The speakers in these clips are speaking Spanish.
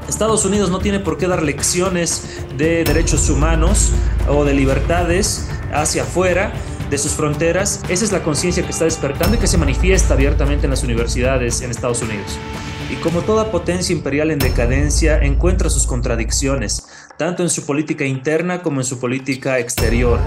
Estados Unidos no tiene por qué dar lecciones de derechos humanos o de libertades hacia afuera de sus fronteras. Esa es la conciencia que está despertando y que se manifiesta abiertamente en las universidades en Estados Unidos. Y como toda potencia imperial en decadencia, encuentra sus contradicciones, tanto en su política interna como en su política exterior.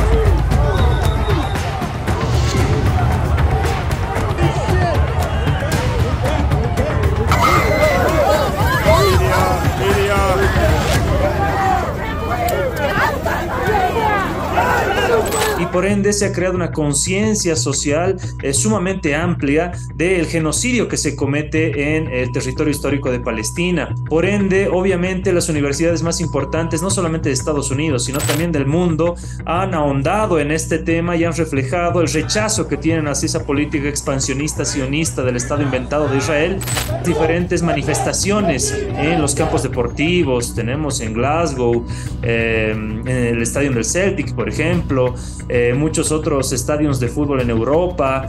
Y por ende se ha creado una conciencia social sumamente amplia del genocidio que se comete en el territorio histórico de Palestina. Por ende, obviamente, las universidades más importantes, no solamente de Estados Unidos, sino también del mundo, han ahondado en este tema y han reflejado el rechazo que tienen hacia esa política expansionista sionista del Estado inventado de Israel. Diferentes manifestaciones en los campos deportivos, tenemos en Glasgow, en el estadio del Celtic, por ejemplo, muchos otros estadios de fútbol en Europa,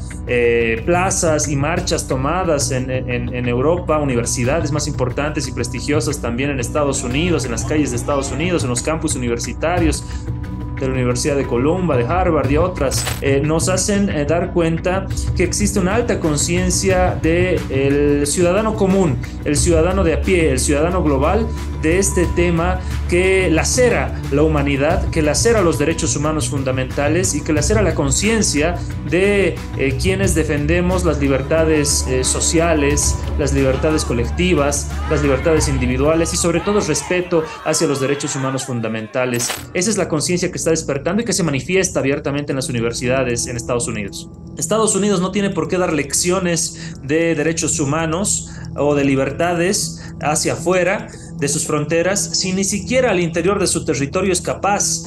plazas y marchas tomadas en Europa, universidades más importantes y prestigiosas también en Estados Unidos, en las calles de Estados Unidos, en los campus universitarios de la Universidad de Columbia, de Harvard y otras, nos hacen dar cuenta que existe una alta conciencia del ciudadano común, el ciudadano de a pie, el ciudadano global, de este tema que lacera la humanidad, que lacera los derechos humanos fundamentales y que lacera la conciencia de quienes defendemos las libertades sociales, las libertades colectivas, las libertades individuales y sobre todo el respeto hacia los derechos humanos fundamentales. Esa es la conciencia que está despertando y que se manifiesta abiertamente en las universidades en Estados Unidos. Estados Unidos no tiene por qué dar lecciones de derechos humanos o de libertades hacia afuera de sus fronteras, si ni siquiera al interior de su territorio es capaz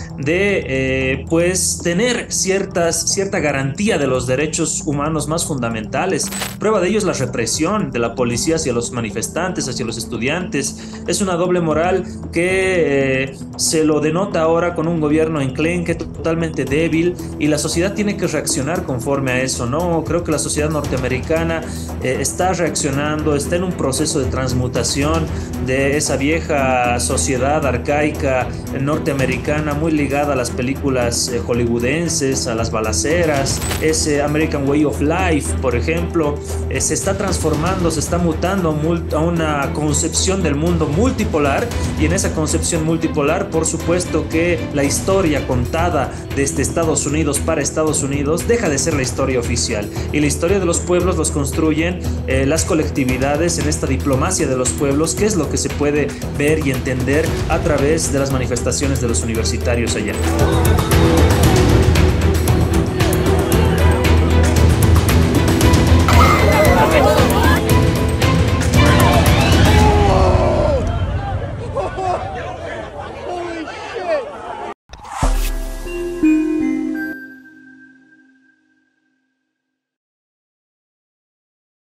de pues tener cierta garantía de los derechos humanos más fundamentales. Prueba de ello es la represión de la policía hacia los manifestantes, hacia los estudiantes. Es una doble moral que se lo denota ahora con un gobierno enclenque, totalmente débil, y la sociedad tiene que reaccionar conforme a eso, ¿no? Creo que la sociedad norteamericana está reaccionando, está en un proceso de transmutación de esa vieja sociedad arcaica norteamericana muy ligada a las películas hollywoodenses, a las balaceras. Ese American Way of Life, por ejemplo, se está transformando, se está mutando a una concepción del mundo multipolar, y en esa concepción multipolar, por supuesto que la historia contada desde Estados Unidos para Estados Unidos deja de ser la historia oficial, y la historia de los pueblos los construyen las colectividades en esta diplomacia de los pueblos, que es lo que se puede ver y entender a través de las manifestaciones de los universitarios allá.